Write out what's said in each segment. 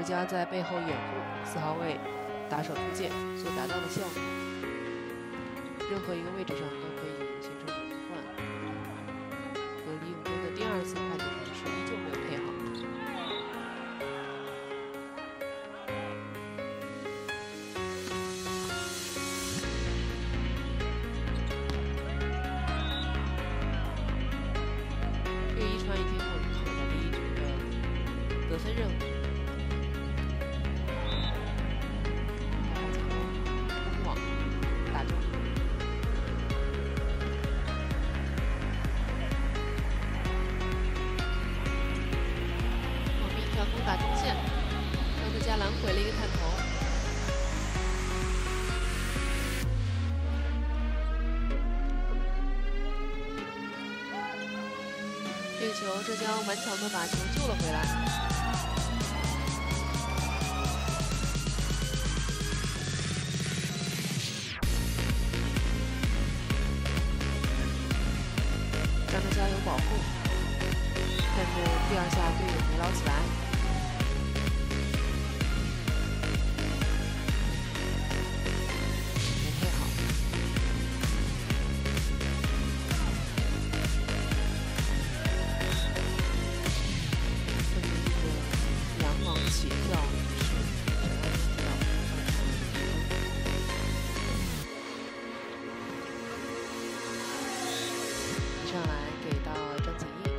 家在背后掩护4号位打手出界所达到的效果。任何一个位置上都可以形成组互换。和李永忠的第2次快点尝试依旧没有配好。这个一传已经稳妥的第1局的得分任务。 打中线，让德加拦回了一个探头。这个球，浙江顽强地把球救了回来。让德加有保护，但是第2下队友没捞起来。 上来给到张景毅，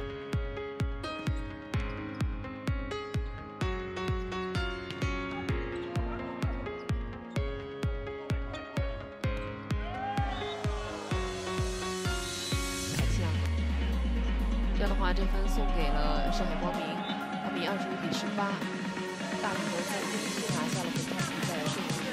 太像了。这样的话，这分送给了上海光明，他们以25比18大头在中期拿下了本场比赛的胜利。